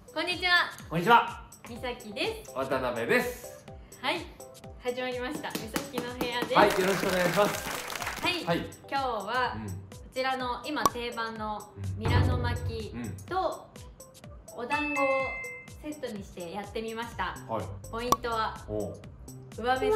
こんにちは。 こんにちは。 みさきです。 渡辺です。 はい、始まりました。みさきの部屋です。 はい、よろしくお願いします。 はい、今日は、こちらの今定番のミラノ巻きとお団子をセットにしてやってみました。ポイントは上目遣いです。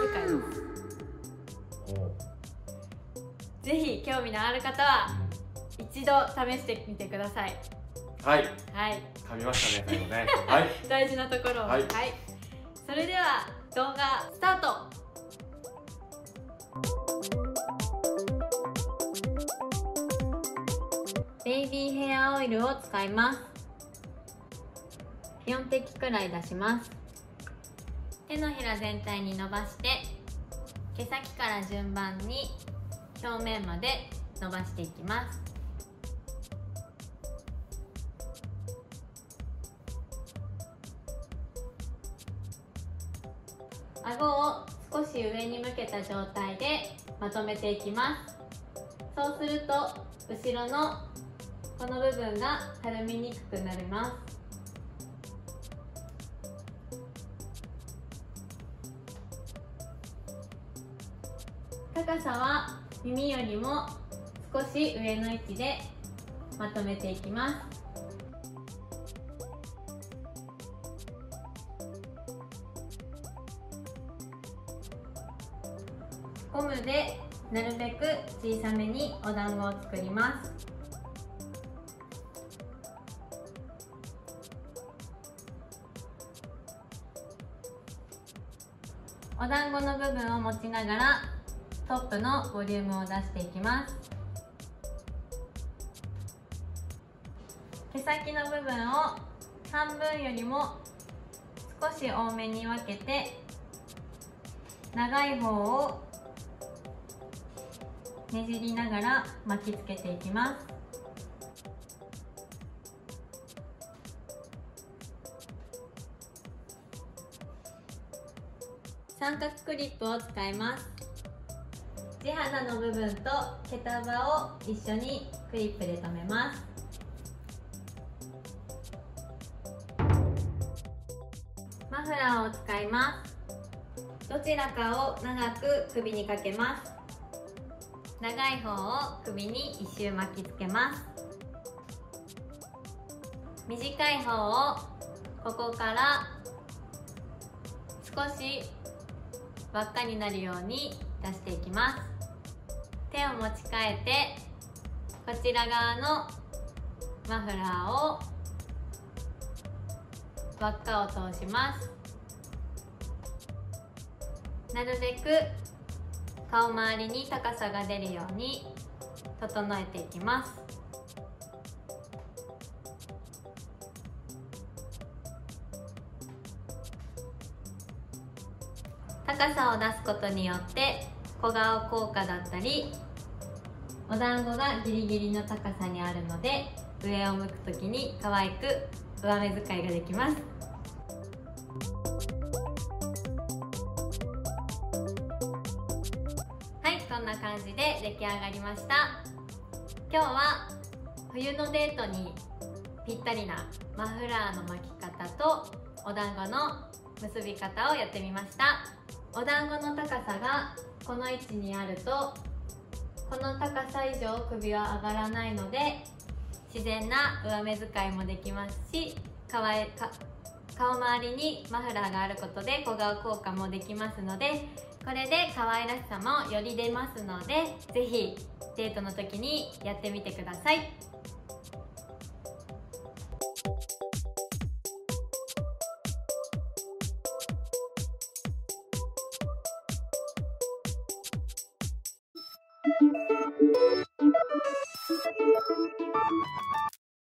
ぜひ興味のある方は一度試してみてください。 はい。 はい。 噛みましたね、最後ね。はい。 大事なところを。はい。それでは動画スタート。ベイビーヘアオイルを使います。4滴くらい出します。手のひら全体に伸ばして、毛先から順番に表面まで伸ばしていきます。顎を少し上に向けた状態でまとめていきます。そうすると後ろのこの部分がたるみにくくなります。高さは耳よりも少し上の位置でまとめていきます。ゴムでなるべく小さめにお団子を作ります。お団子の部分を持ちながらトップのボリュームを出していきます。毛先の部分を半分よりも少し多めに分けて、長い方をねじりながら巻きつけていきます。三角クリップを使います。地肌の部分と毛束を一緒にクリップで留めます。マフラーを使います。どちらかを長く首にかけます。長い方を首に一周巻きつけます。短い方をここから少し輪っかになるように出していきます。手を持ち替えてこちら側のマフラーを輪っかを通します。なるべく顔周りに高さが出るように整えていきます。高さを出すことによって小顔効果だったり、お団子がギリギリの高さにあるので上を向くときに可愛く上目遣いができます。こんな感じで出来上がりました。今日は冬のデートにぴったりなマフラーの巻き方とお団子の結び方をやってみました。お団子の高さがこの位置にあるとこの高さ以上首は上がらないので自然な上目遣いもできますし、顔周りにマフラーがあることで小顔効果もできますので、これで可愛らしさもより出ますので、ぜひデートの時にやってみてください。